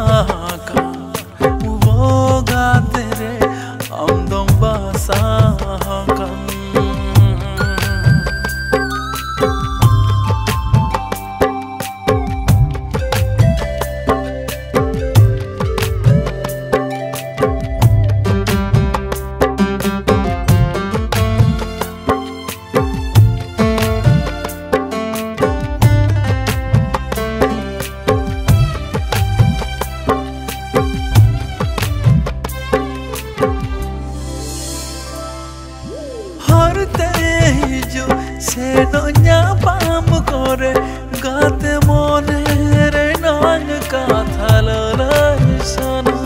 basakan woga tere amdom basakan. Se nonya pam kore gate mone re nang katha lalai sana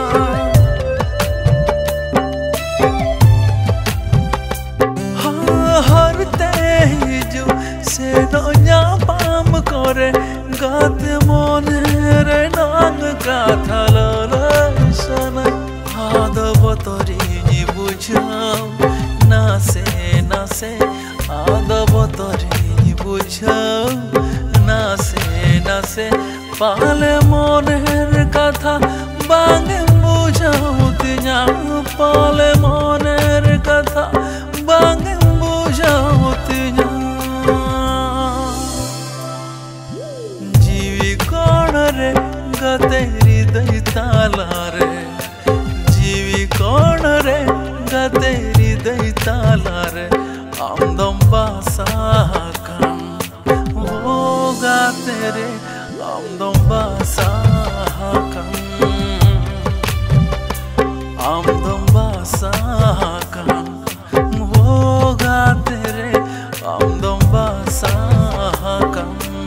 har tejo se nonya pam kore gate mone re nang katha lalai sana adabatori bujham nase nase आदबतरी बुझाओ नासे नासे पाले मोनेर कथा बांगे बुझाओ तिया पाले मोनेर कथा बांगे बुझाओ तिया जीवी कौन रे गतेरी दैताला रे जीवी कौन रे गतेरी दैताला रे amdom basakan woga tere amdom basakan amdom basakan woga tere amdom basakan.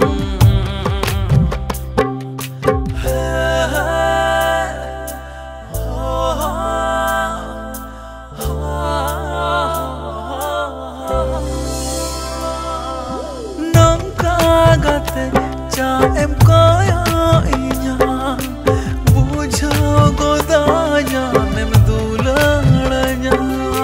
Cha em kaya inya bujho godanya nem dularanya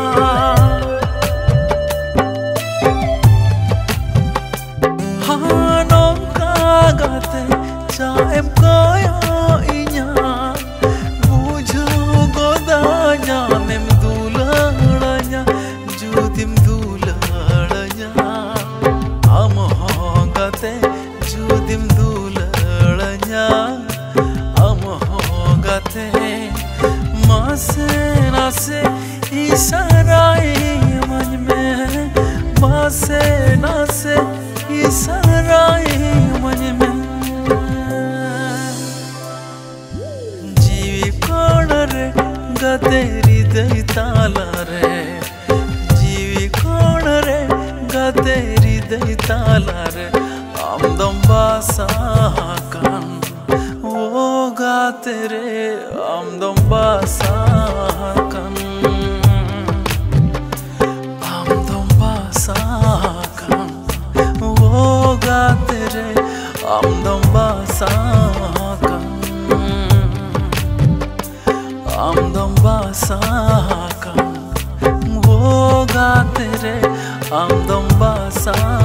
ha nom kagate cha em kaya inya bujho godanya nem dularanya judim dularanya amhongate judim dularanya amhongate mase nase isarai man mein mase nase isarai man mein jeevi kon re gateri daitala re jeevi kon re gateri daitala re amdom basakan woga tere amdom basakan amdom basakan woga tere amdom basakan amdom basakan woga tere amdom basakan.